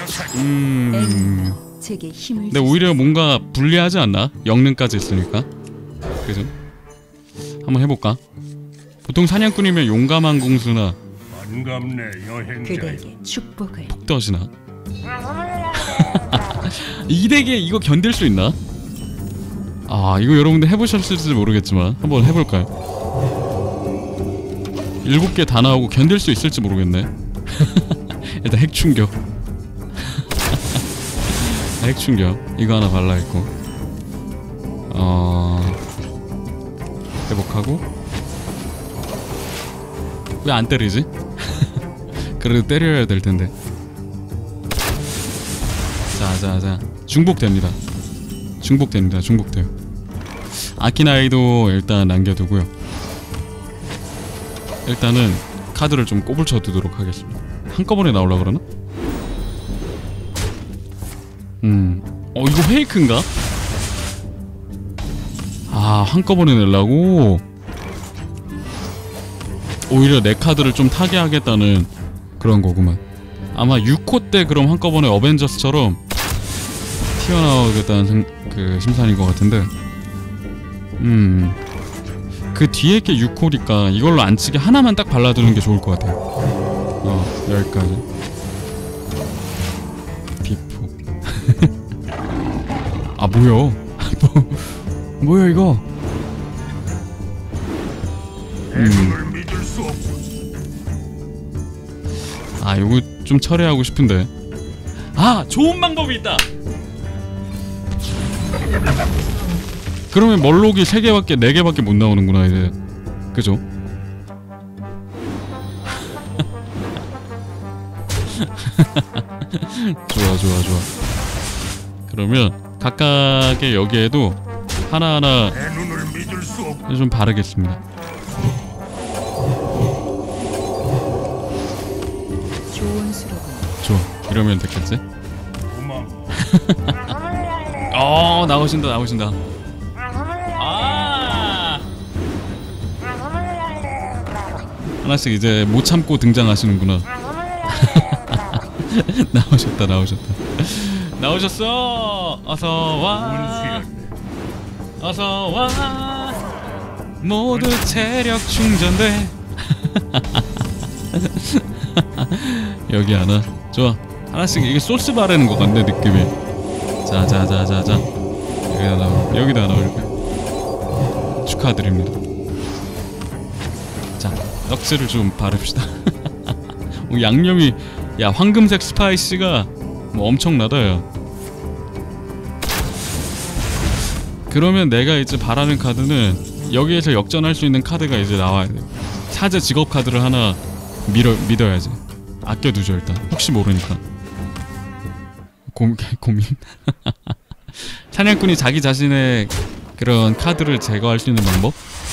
제게 힘을 근데 오히려 뭔가 불리하지 않나? 영능까지 있으니까. 그죠? 한번 해볼까? 보통 사냥꾼이면 용감한 공수나 반갑네 여행자. 그대에게 축복을. 폭덫이나 이 덱에 이거 견딜 수 있나? 아 이거 여러분들 해보셨을지 모르겠지만 한번 해볼까요? 7개 다 나오고 견딜 수 있을지 모르겠네. 일단 핵충격. 핵충격 이거 하나 발라있고 회복하고. 왜 안 때리지? 그래도 때려야 될텐데. 자자자 중복됩니다. 중복됩니다. 중복돼요. 아키나이도 일단 남겨두고요. 일단은 카드를 좀 꼬불쳐 두도록 하겠습니다. 한꺼번에 나오려고 그러나? 이거 페이크인가? 아 한꺼번에 내려고? 오히려 내 카드를 좀 타게 하겠다는 그런 거구만. 아마 6호 때 그럼 한꺼번에 어벤져스처럼 튀어나오겠다는 그 심산인 것 같은데. 그 뒤에 게 6호니까 이걸로 안 치게 하나만 딱 발라두는 게 좋을 것 같아요. 여기까지. 비포. 아 뭐야? 뭐야 이거? 아 요거 좀 철회하고 싶은데. 아 좋은 방법이 있다. 그러면 멀록이 3개밖에 4개밖에 못 나오는구나 이제. 그죠? 좋아 좋아 좋아. 그러면 각각의 여기에도 하나하나 좀 바르겠습니다. 좋은 수로군. 좋아 이러면 됐겠지? 나오신다 나오신다. 하나씩 이제 못 참고 등장하시는구나. 나오셨다 나오셨다. 나오셨어. 어서와 어서와. 모두 체력 충전돼. 여기 하나. 좋아 하나씩. 이게 소스 바르는 것 같네 느낌이. 자자자자자 여기다 나오고 여기다 나오고. 축하드립니다. 자 넋을 좀 바릅시다. 양념이 야 황금색 스파이시가 뭐 엄청나다 야. 그러면 내가 이제 바라는 카드는 여기에서 역전할 수 있는 카드가 이제 나와야 돼. 사제 직업 카드를 하나 믿어야지. 아껴두죠 일단 혹시 모르니까. 고민. 사냥꾼이 자기 자신의 그런 카드를 제거할 수 있는 방법?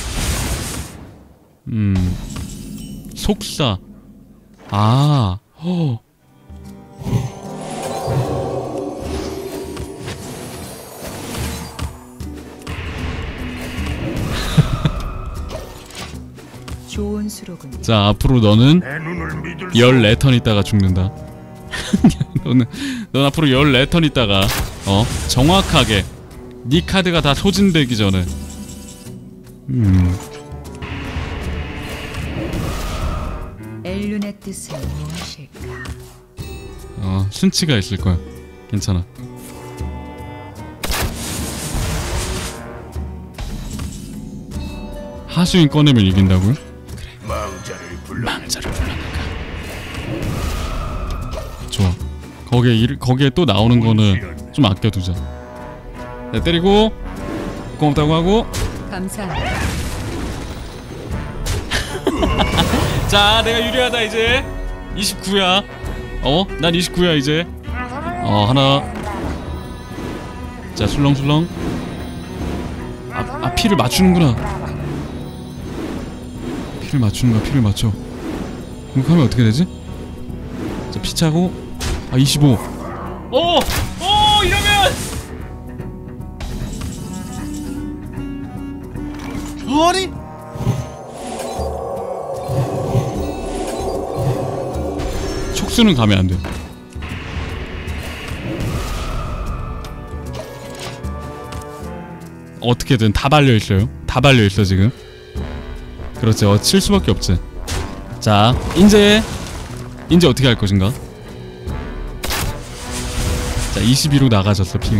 속사. 좋은 수로군. 자 앞으로 너는 14턴 있다가 죽는다. 넌 앞으로 14턴 있다가 정확하게 네 카드가 다 소진되기 전에 엘룬의 뜻은 무엇일까? 순치가 있을 거야. 괜찮아. 하수인 꺼내면 이긴다고요? 그래. 망자를 불러내가. 좋아. 거기에 또 나오는 거는 좀 아껴두자. 네, 때리고 고맙다고 하고. 감사합니다. 자 내가 유리하다 이제. 29야. 난 29야 이제. 하나. 자 술렁술렁. 피를 맞추는구나. 피를 맞춰. 이렇게 하면 어떻게 되지? 자 피 차고. 25. 이러면 아니 촉수는 가면 안 돼. 어떻게든 다 발려있어요. 다 발려있어 지금. 그렇지. 칠 수밖에 없지. 자 이제 어떻게 할 것인가. 자 22로 나가졌어 핑.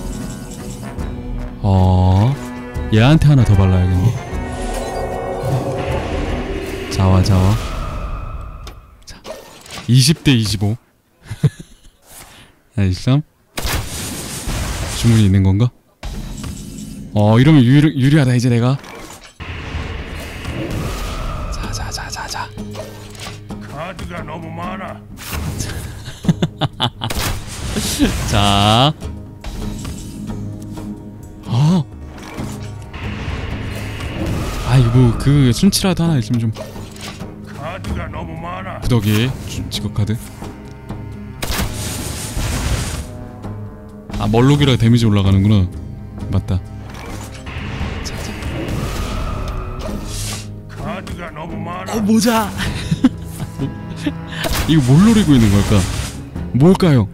얘한테 하나 더 발라야겠네. 자와 자 20대 25 23 주문이 있는 건가? 이러면 유리하다 이제 내가. 자 카드가 너무 많아. 자 이거 그 순치라도 하나 있으면 좀. 카드가 너무 많아. 구더기 직업 카드. 멀록이라 데미지 올라가는구나. 맞다. 카드가 너무 많아. 모자. 이거 뭘 노리고 있는 걸까? 뭘까요?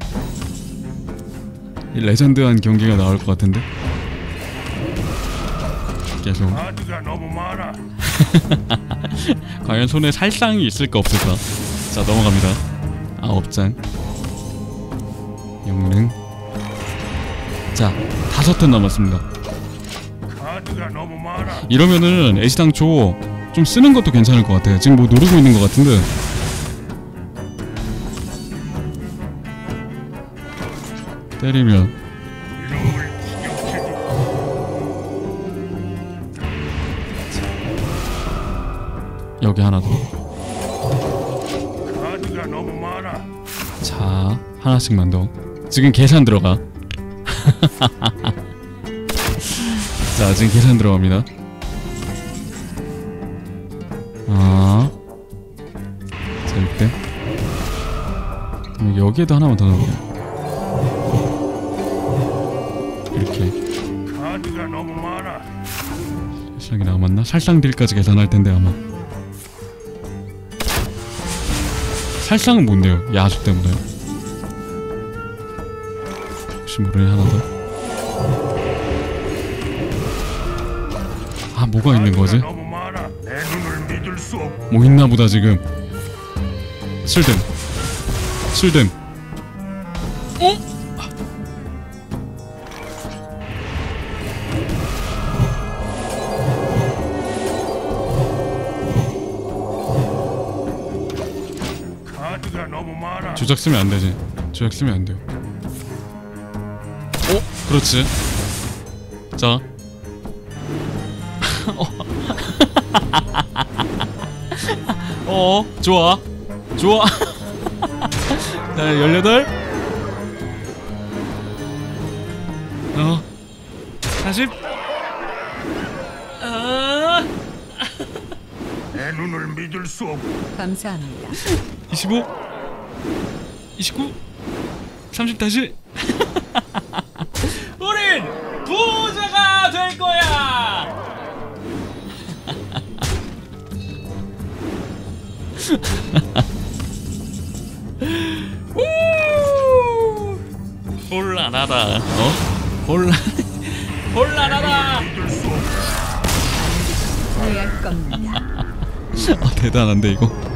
이 레전드한 경기가 나올 것 같은데. 계속. 카드가 너무 많아. 과연 손에 살상이 있을까 없을까? 자 넘어갑니다. 9장 영능. 자 5턴 남았습니다. 카드가 너무 많아. 이러면은 애시당초 좀 쓰는 것도 괜찮을 것 같아요. 지금 뭐 노리고 있는 것 같은데. 때리면 이놈을 기억해줘. 여기 하나 더. 카드가 너무 많아. 자 하나씩만 더. 지금 계산 들어가. 자 지금 계산 들어갑니다. 자 이때 여기에도 하나만 더 넣을게요. 이렇게. 카드가 너무 많아. 살상이 남았나? 살상 딜까지 계산할 텐데 아마. 살상은 못 내요. 야수 때문에. 혹시 모르니 하나 더. 뭐가 있는 거지? 너무 많아. 내 눈을 믿을 수 없. 뭐 있나 보다 지금. 슬댐. 카드가 너무 많아. 조작 쓰면 안 되지. 조작 쓰면 안 돼요. 그렇지. 자. 좋아. 자, 18. 40. 내 눈을 믿을 수 없. 감사합니다. 25. 29. 30 다시. 우린 부자가 될 거야. 혼란하다. 혼란하다. 믿을 수 없. 후회할 겁니다. 대단한데 이거.